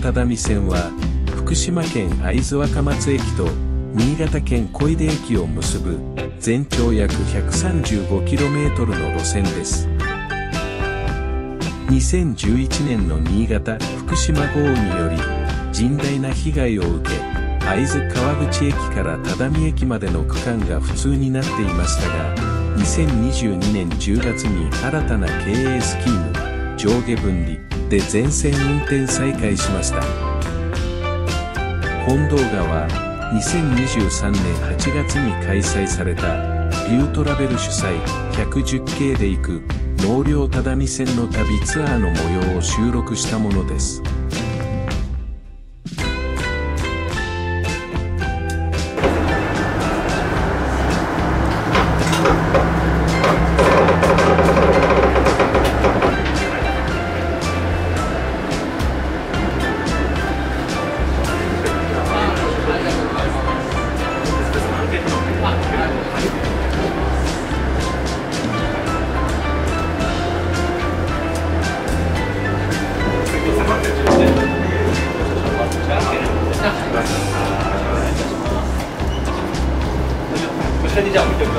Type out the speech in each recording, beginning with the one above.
只見線は、福島県会津若松駅と新潟県小出駅を結ぶ全長約 135km の路線です。2011年の新潟・福島豪雨により甚大な被害を受け、会津川口駅から只見駅までの区間が不通になっていましたが、2022年10月に新たな経営スキーム、上下分離で全線運転再開しました。本動画は2023年8月に開催されたビュートラベル主催110系で行く納涼只見線の旅ツアーの模様を収録したものです。 こちらにじゃあ置いておきます。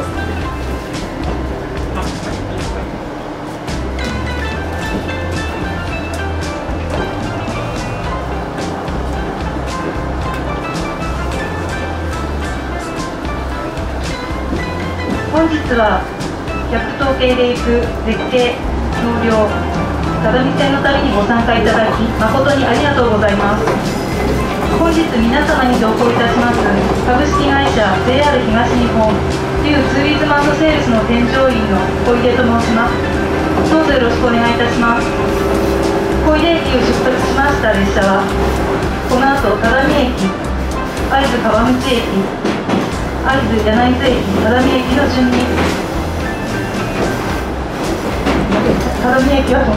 本日は逆統計で行く絶景納涼只見線の旅にご参加いただき誠にありがとうございます。本日皆様に同行いたします株式会社 JR 東日本旧ツーリズム&セールスの添乗員の小出と申します。どうぞよろしくお願いいたします。小出駅を出発しました列車はこの後只見駅、会津川口駅、会津柳津駅、只見駅の順に只見駅は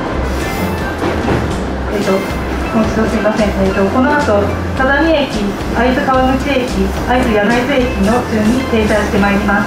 もう一度すみません。この後只見駅、会津川口駅、会津柳津駅の順に停車してまいります。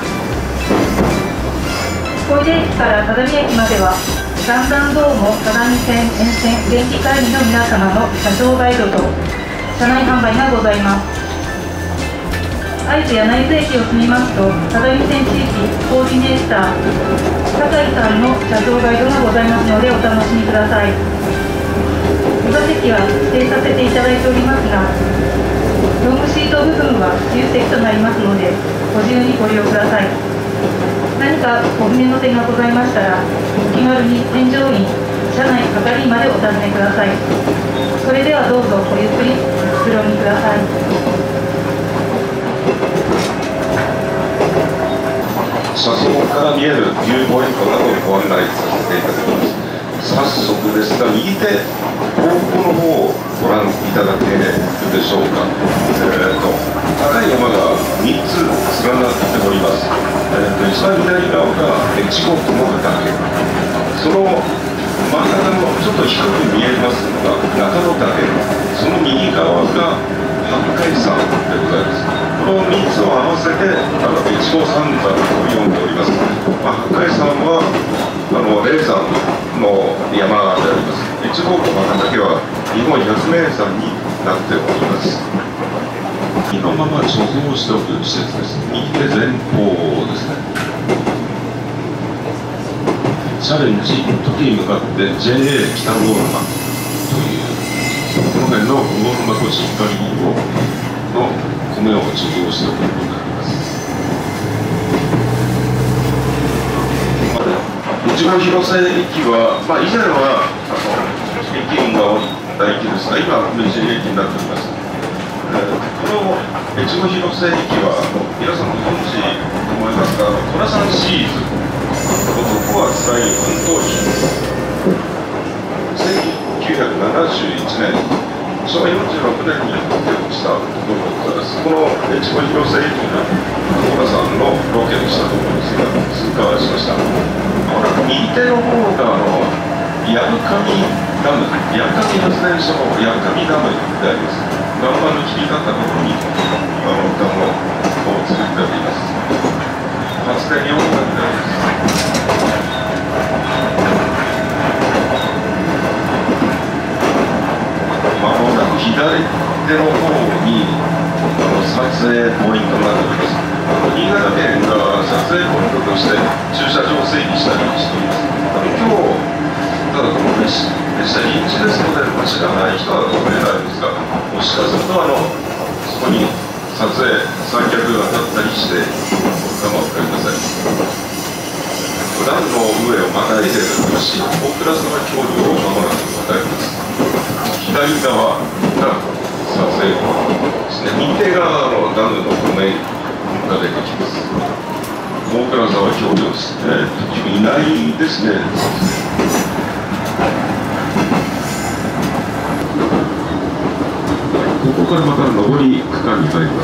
小出駅から只見駅まではだんだんどうも只見線沿線電気会議の皆様の車掌ガイドと車内販売がございます。会津柳津駅を過ぎますと只見線地域コーディネーター酒井さんの車掌ガイドがございますのでお楽しみください。お座席は指定させていただいておりますが、ロングシート部分は自由席となりますのでご自由にご利用ください。何かお船の手がございましたらお気軽に添乗員、車内係員までお尋ねください。それではどうぞごゆっくりおくつろぎください。 車窓から見えるビューポイントなどをご案内させていただきます。早速ですが、右手後方の方をご覧いただけるでしょうか。高い山が3つ連なっております。一番左側が越後雲岳、その真ん中のちょっと低く見えますのが中野岳、その右側が八海山でございます。この3つを合わせて越後三山と呼んでおります。八海山は霊山の山であります。越後雲岳は日本百名山になっております。そのまま貯蔵しておく施設です。右手前方ですね。チャレンジ時に向かって JA 北魚沼というこの辺の魚沼としっかりの米を貯蔵しておくことになります。越後広瀬駅は、以前は駅運が多い駅ですが、今は無人駅になっております。この越後広瀬駅は皆さんご存知と思いますが、寅さんシリーズ男はつらい奮闘記、1971年昭和46年にロケをしたところでございます。この越後広瀬駅が寅さんのロケをしたところですが、通過しました。右手の方が矢上ダム、矢上発電所の矢上ダムであります。岩盤の切り立ったところにダムを作っております。発電用のダムであります。間もな手の方に撮影ポイントになっております。新潟県が撮影ポイントとして駐車場を整備したりしています。今日ただこの列車臨時ですので、知らない人は分からないんですが、もしかするとそこに撮影三脚が立ったりしてかも分かりません。段の上をまたいでるし、大倉沢橋梁をまもなく渡ります。左側が撮影ですね。右手側のダムの骨が出てきます。大倉沢橋梁ですね。いないですね。ここからまた上り区間に入ります。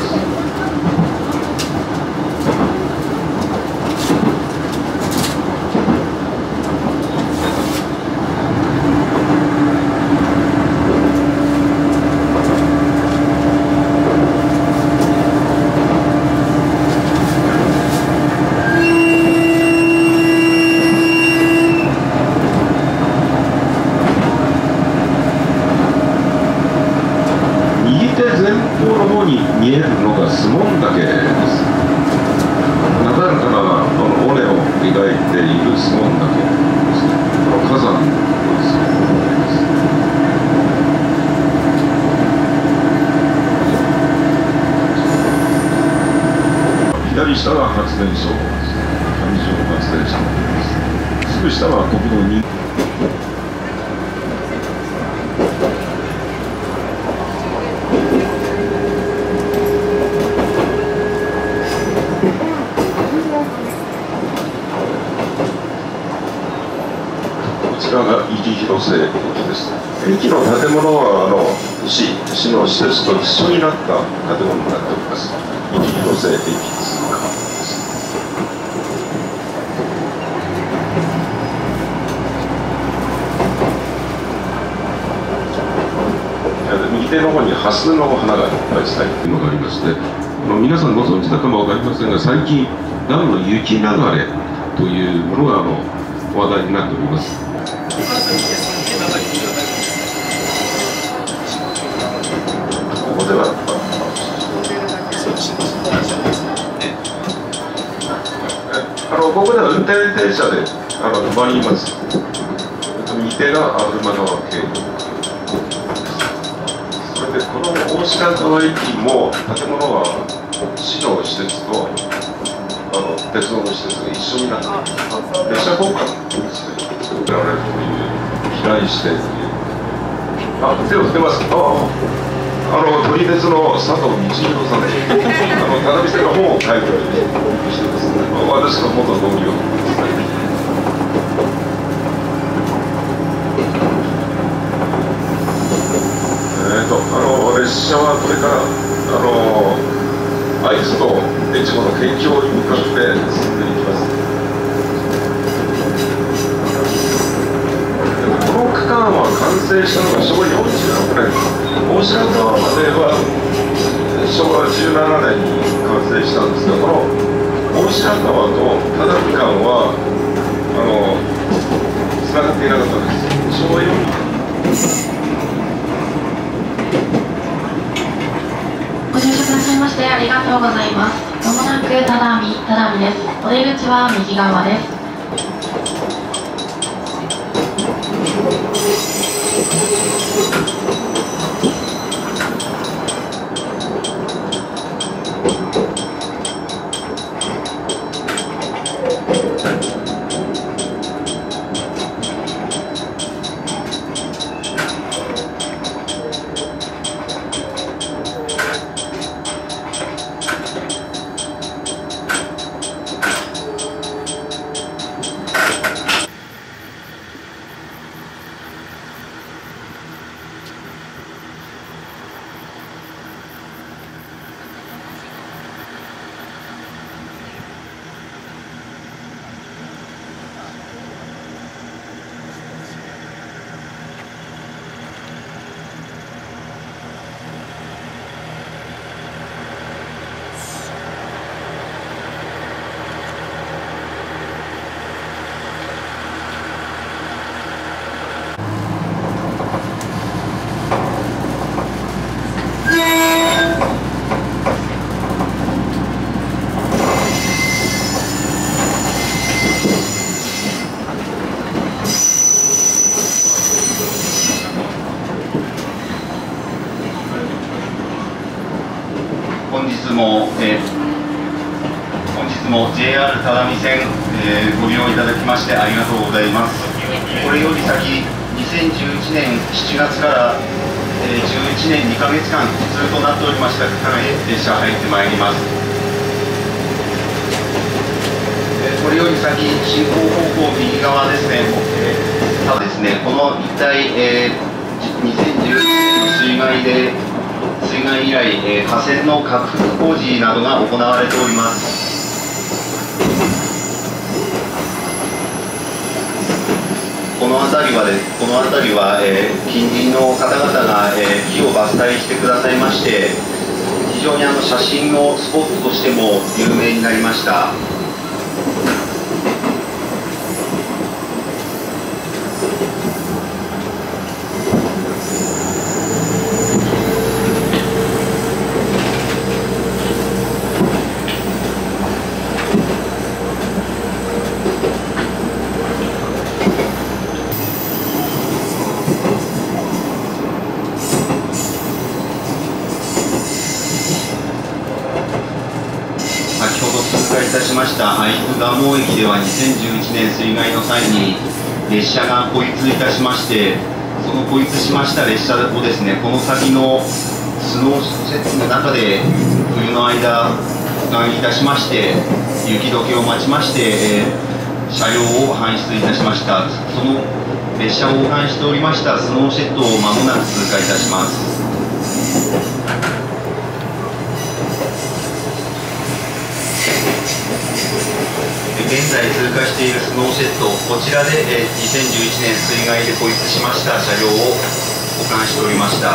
見えるのがスモン岳です。なだらかな尾根を描いているスモン岳ですね。この火山のスモン岳です。左下が発電所です。上条発電所です。すぐ下は国道2。こちらが入広瀬駅です。駅の建物は市の施設と一緒になった建物になっております。入広瀬駅です。右手の方にハスの花がいっぱい咲いているのがありまして、皆さんご存知だかも分かりませんが、最近ダムの雪流れというものが話題になっております。ここではここでは運転停車で止まります。右手が馬川渓谷。それでこの大白川駅も建物は市の施設と鉄道の施設が一緒になっています。列車交換ですね。作られるという平井支店という手を振ってます。撮り鉄の佐藤道弘さんで只見線の本を書いておりましてですね、私の元同僚ですね。列車はこれから会津と越後の県境に向かって進んでいきます。この区間は完成したのが昭和46年、大白川までは昭和17年に完成したんですが、この大白川と只見間はつながっていなかったです。昭和4年ご乗車くださいましてありがとうございます。まもなく只見です。お出口は右側です。 本日も JR 只見線、ご利用いただきましてありがとうございます。これより先、2011年7月から、11年2ヶ月間不通となっておりました区間へ列車入ってまいります。これより先、進行方向右側ですね、ただですね、この一帯、2011年の水害以来、河川の拡幅工事などが行われております。この辺りは、近隣の方々が、木を伐採してくださいまして、非常に写真のスポットとしても有名になりました。先ほど通過いたしました会津蒲生駅では2011年水害の際に列車が孤立いたしまして、その孤立しました列車をですね、この先のスノーセットの中で冬の間保管いたしまして、雪解けを待ちまして、車両を搬出いたしました。その列車を保管しておりましたスノーシェットを間もなく通過いたします。現在通過しているスノーシェット、こちらで2011年水害で孤立しました車両を保管しておりました。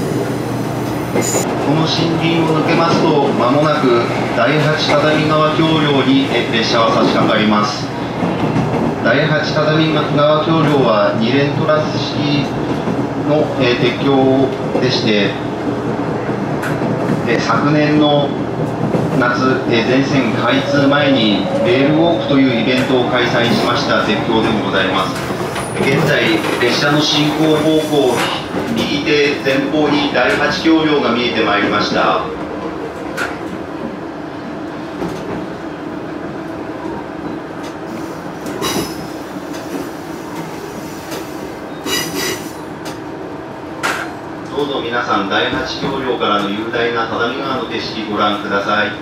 この森林を抜けますと、間もなく第8只見川橋梁に列車は差し掛かります。第8只見川橋梁は2連トラス式の鉄橋でして、昨年の夏、全線開通前にレールウォークというイベントを開催しました鉄橋でもございます。現在、列車の進行方向右手前方に第8橋梁が見えてまいりました。どうぞ皆さん、第8橋梁からの雄大な只見川の景色ご覧ください。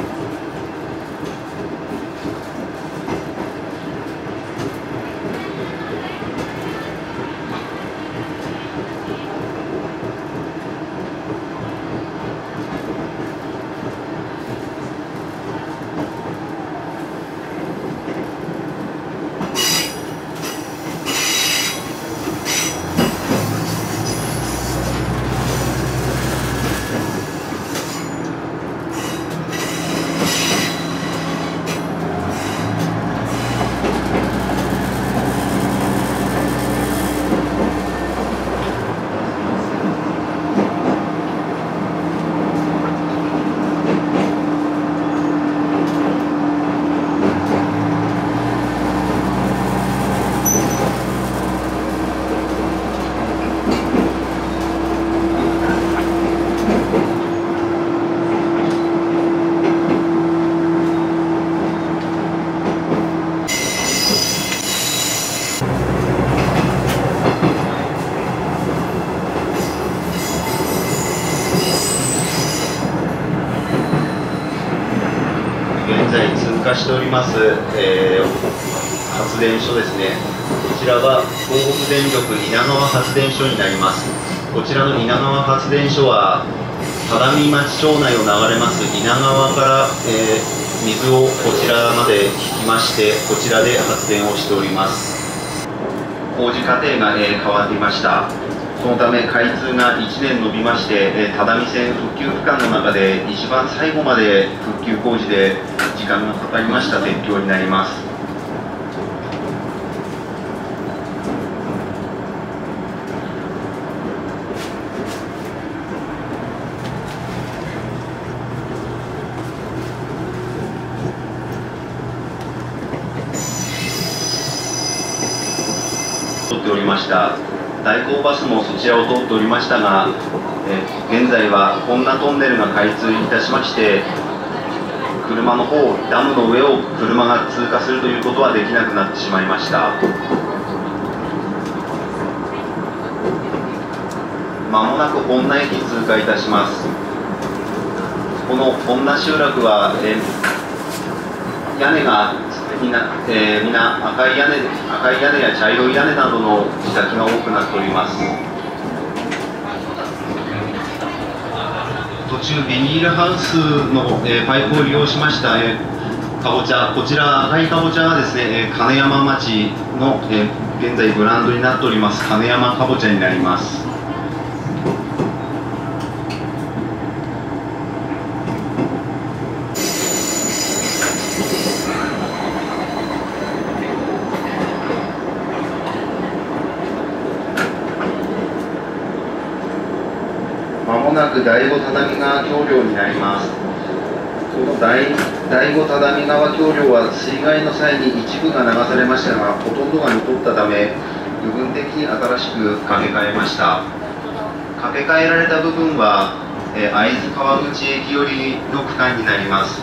現在通過しております、発電所ですね。こちらは東北電力稲川発電所になります。こちらの稲川発電所は只見町町内を流れます稲川から、水をこちらまで引きまして、こちらで発電をしております。工事過程が、変わりました。そのため開通が1年延びまして、只見線復旧区間の中で一番最後まで復旧工事で時間がかかりました鉄橋になります。取っておりました。 代行バスもそちらを通っておりましたが、現在はこんなトンネルが開通いたしまして、車の方、ダムの上を車が通過するということはできなくなってしまいました。まもなく恩納駅通過いたします。この恩納集落は、屋根がみんな赤い屋根や茶色い屋根などの自宅が多くなっております。途中ビニールハウスの、パイプを利用しました、かぼちゃ、こちら赤いかぼちゃがですね、金山町の、現在ブランドになっております金山かぼちゃになります。まもなく第五只見川橋梁になります。この第五只見川橋梁は水害の際に一部が流されましたが、ほとんどが残ったため、部分的に新しく架け替えました。架け替えられた部分は、会津川口駅寄りの区間になります。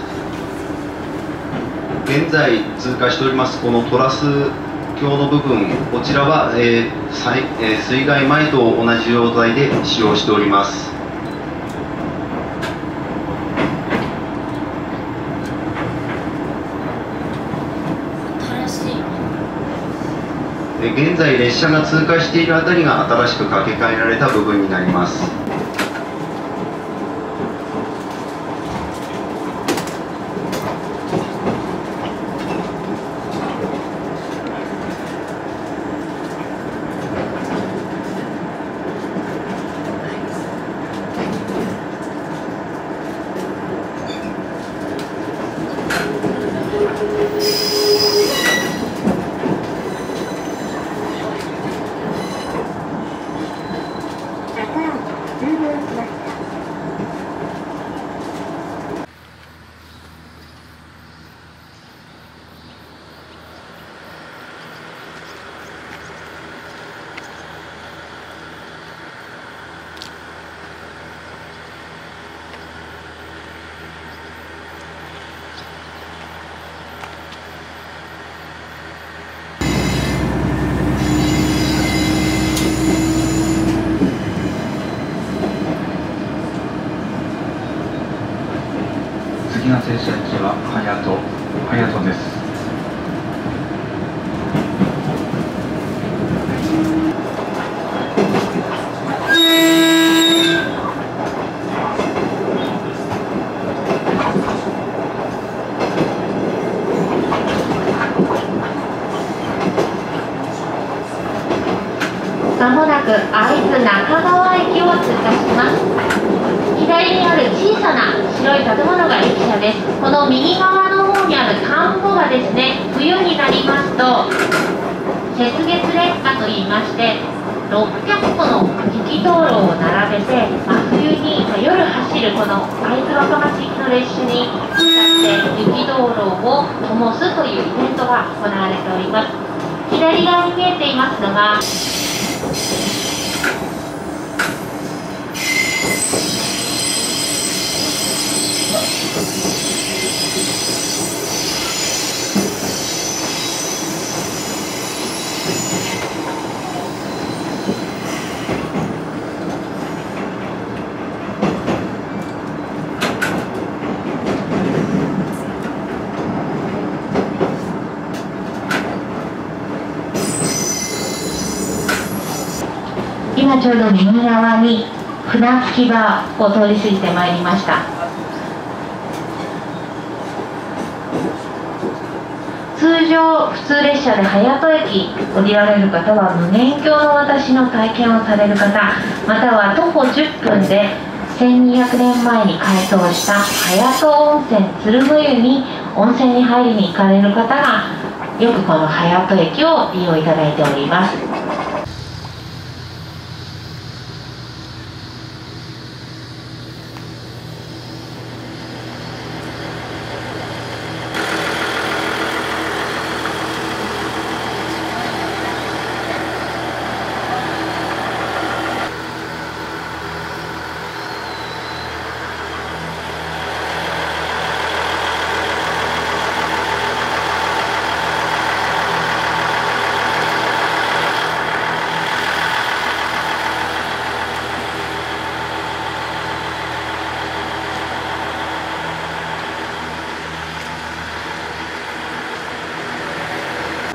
現在通過しておりますこのトラス橋の部分、こちらは、水害前と同じ状態で使用しております。現在列車が通過しているあたりが新しく架け替えられた部分になります。 次の停車駅は隼人です。 まもなく会津中川駅を通過します。左にある小さな白い建物が駅舎です。この右側の方にある田んぼがですね、冬になりますと雪月列火といいまして、600個の磁気灯籠を並べて、真冬に夜走るこの会津若松行きの列車に向かって雪灯籠を灯すというイベントが行われております。左側に見えていますのが今ちょうど右側に船着き場を通り過ぎてまいりました。通常普通列車で隼人駅降りられる方は、無限鏡の私の体験をされる方、または徒歩10分で1200年前に開湯した隼人温泉鶴の湯に温泉に入りに行かれる方がよくこの隼人駅を利用いただいております。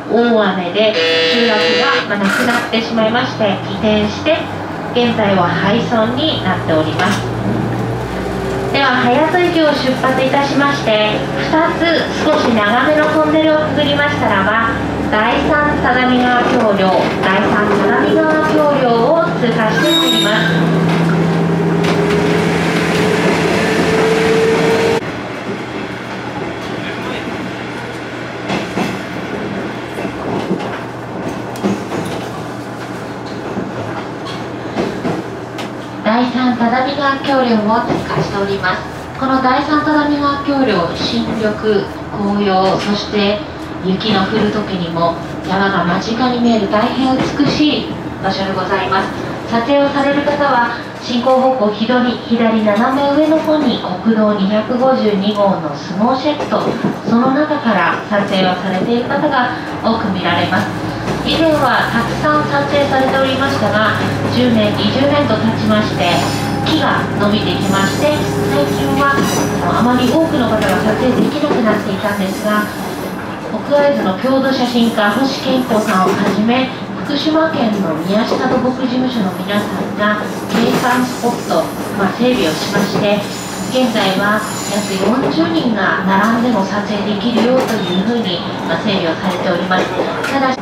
大雨で集落がなくなってしまいまして、移転して現在は廃村になっております。では隼人駅を出発いたしまして、2つ少し長めのトンネルをくぐりましたらば、第三相模川橋梁、第三相模川橋梁を通過してまいります。第三相模川橋梁を通過しております。この第三相模川橋梁、新緑、紅葉、そして雪の降る時にも山が間近に見える大変美しい場所でございます。撮影をされる方は進行方向左斜め上の方に国道252号のスノーシェット、その中から撮影をされている方が多く見られます。以前はたくさん撮影されておりましたが、10年20年と経ちまして木が伸びてきまして、最近はあまり多くの方が撮影できなくなっていたんですが、奥会津の郷土写真家星健康さんをはじめ、福島県の宮下土木事務所の皆さんが景観スポット、整備をしまして、現在は約40人が並んでも撮影できるよというふうに整備をされております。ただし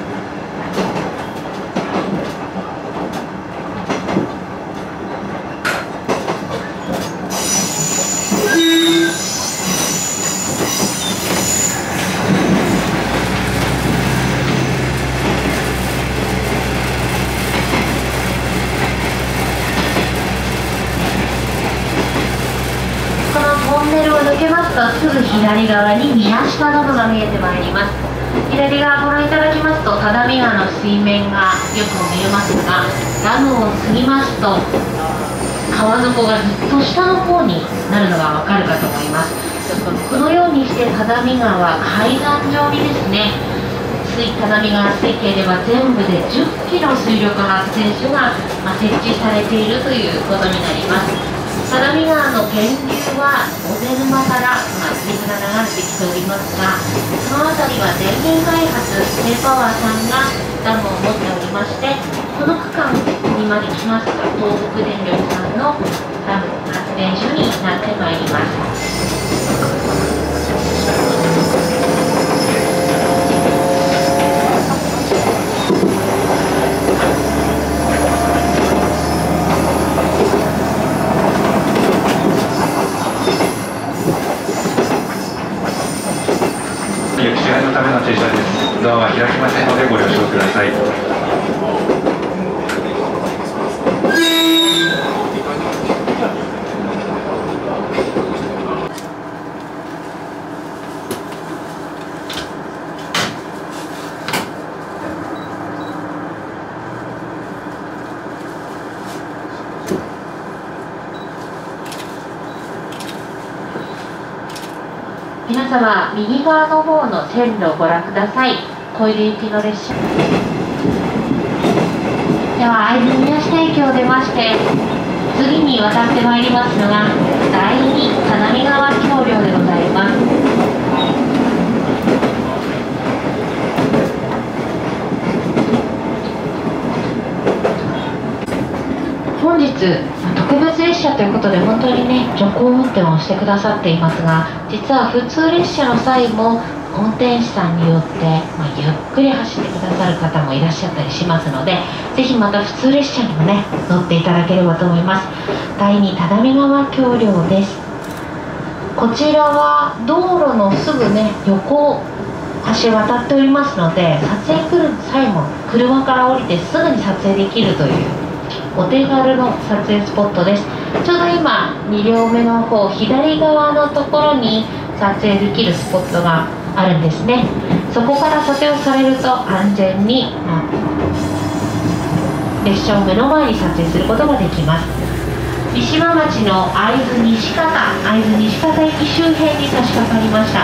すぐ左側に宮下ダムが見えてまいります。左側ご覧いただきますと、只見川の水面がよく見えますが、ダムを過ぎますと川底がずっと下の方になるのがわかるかと思います。このようにして只見川は海岸状にですね、只見川水系では全部で10基の水力発電所が設置されているということになります。只見川の源流は小瀬沼から水が流れてきておりますが、その辺りは電源開発Jパワーさんがダムを持っておりまして、この区間にまで来ますと東北電力さんのダム発電所になってまいります。 行き違いのための停車です。ドアは開きませんのでご了承ください。 皆様、右側の方の線路をご覧ください。小出行きの列車では、会津宮下駅を出まして、次に渡ってまいりますのが第二相模川橋梁でございます。本日特別列車ということで本当にね、徐行運転をしてくださっていますが、実は普通列車の際も運転士さんによって、ゆっくり走ってくださる方もいらっしゃったりしますので、ぜひまた普通列車にもね、乗っていただければと思います。第二只見川橋梁です。こちらは道路のすぐね、横橋渡っておりますので、撮影来る際も車から降りてすぐに撮影できるというお手軽の撮影スポットです。ちょうど今2両目の方左側のところに撮影できるスポットがあるんですね。そこから撮影をされると安全に、列車を目の前に撮影することができます。三島町の会津西方駅周辺に差し掛かりました。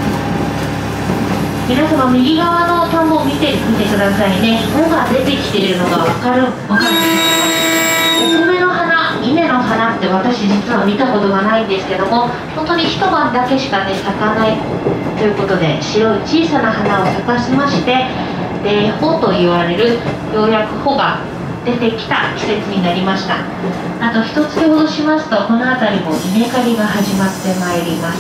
皆様、右側の田んぼを見てみてくださいね。穂が出てきているのが分かるでしょうか。お米の花、今稲の花って私実は見たことがないんですけども、本当に一晩だけしかね咲かないということで、白い小さな花を咲かせまして、で穂と言われるようやく穂が出てきた季節になりました。あと一月ほどしますと、この辺りも稲刈りが始まってまいります。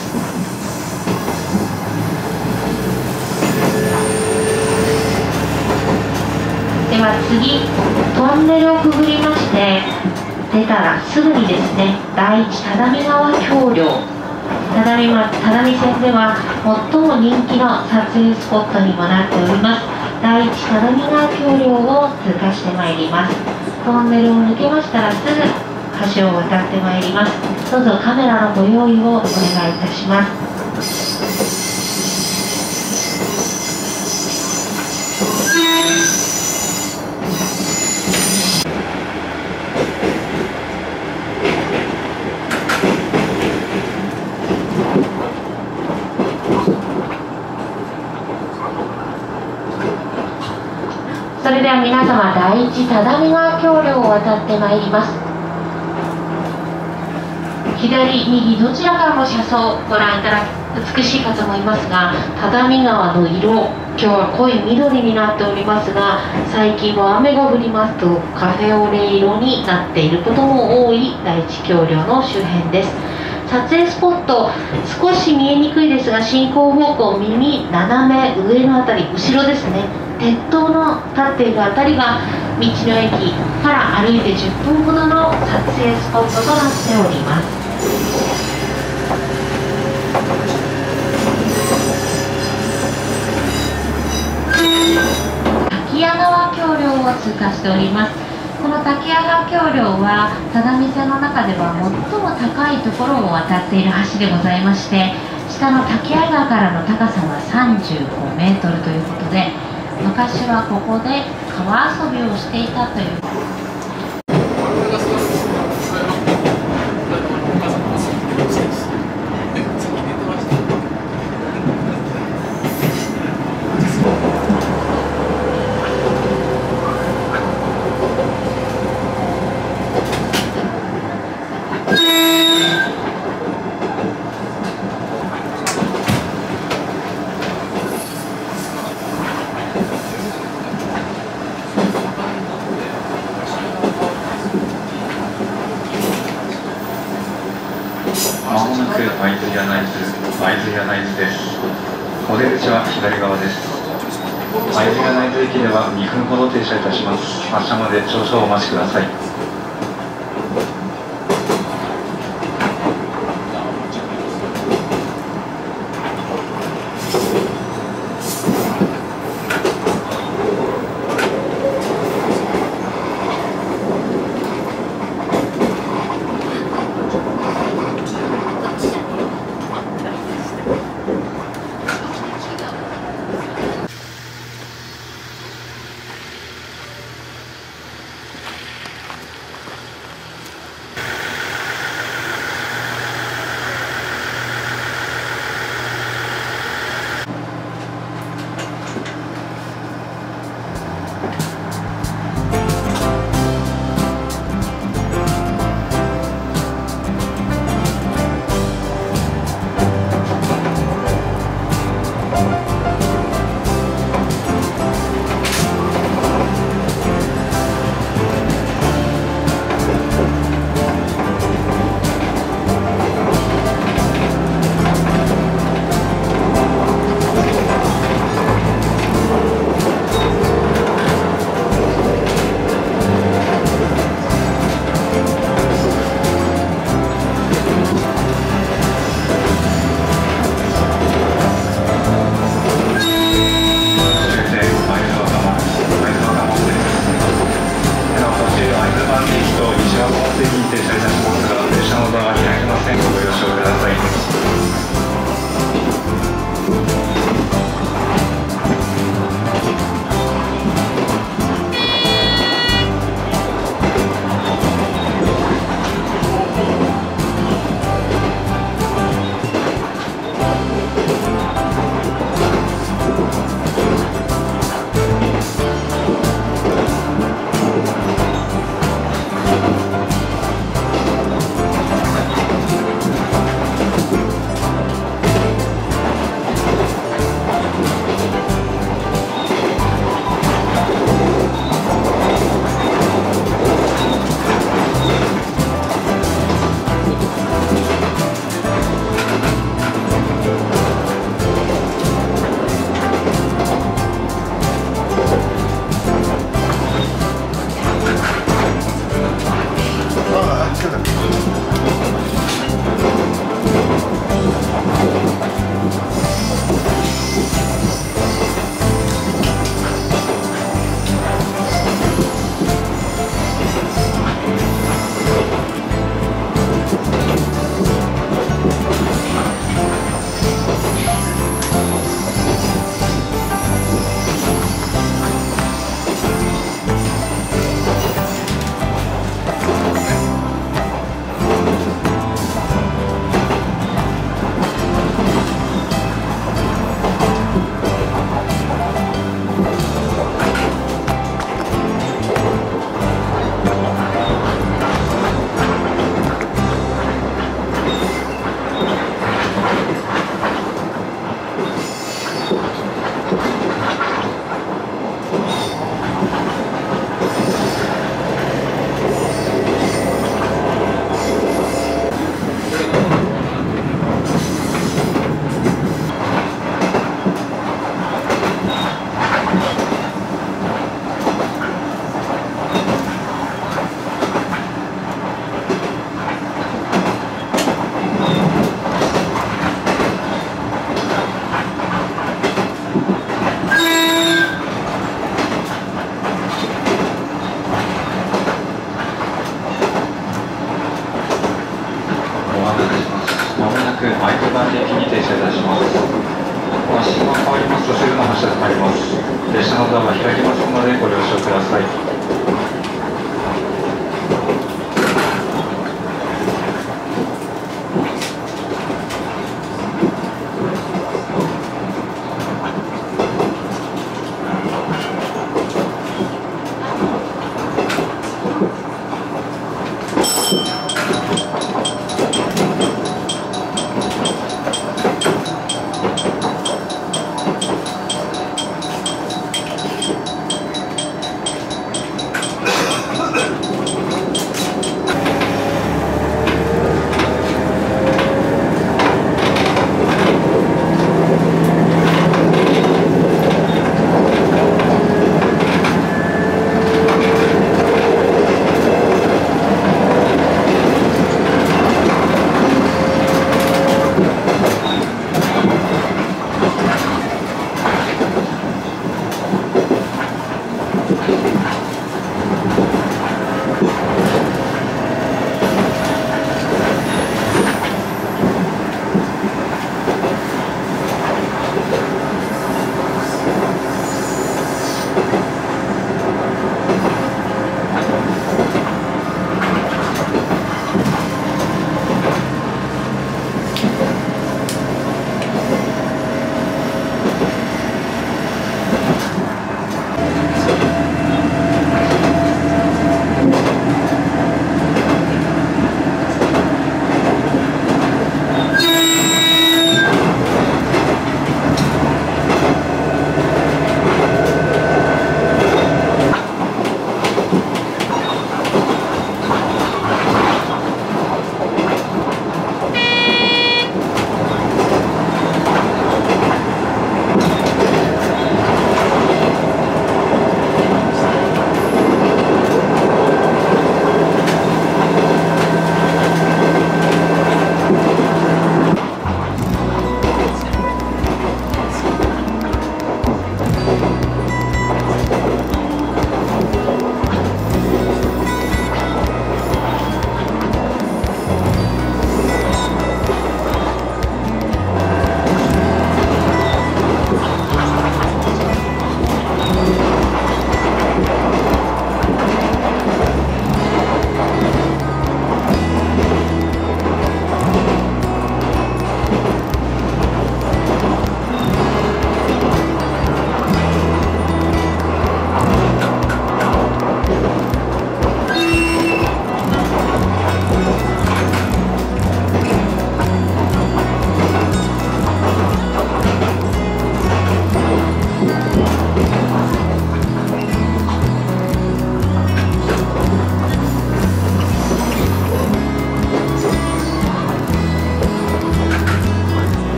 では次、トンネルをくぐりまして出たらすぐにですね、第一只見川橋梁、只見線では最も人気の撮影スポットにもなっております。第一只見川橋梁を通過してまいります。トンネルを抜けましたらすぐ橋を渡ってまいります。どうぞカメラのご用意をお願いいたします。それでは皆様、第一只見川橋梁を渡ってまいります。左右どちらからも車窓をご覧いただき、美しいかと思いますが、只見川の色、今日は濃い緑になっておりますが、最近は雨が降りますとカフェオレ色になっていることも多い第一橋梁の周辺です。撮影スポット、少し見えにくいですが、進行方向右斜め上のあたり、後ろですね、鉄塔の立っているあたりが道の駅から歩いて10分ほどの撮影スポットとなっております。滝谷川橋梁を通過しております。この滝谷川橋梁は只見線の中では最も高いところを渡っている橋でございまして、下の滝谷川からの高さは35メートルということで、昔はここで川遊びをしていたという。 まもなく会津柳津です。お出口は左側です。会津柳津駅では2分ほど停車いたします。発車まで少々お待ちください。 く会津坂駅に停車いたします。発信が変わりますとすぐの発車となります。列車のドアが開きますのでご了承ください。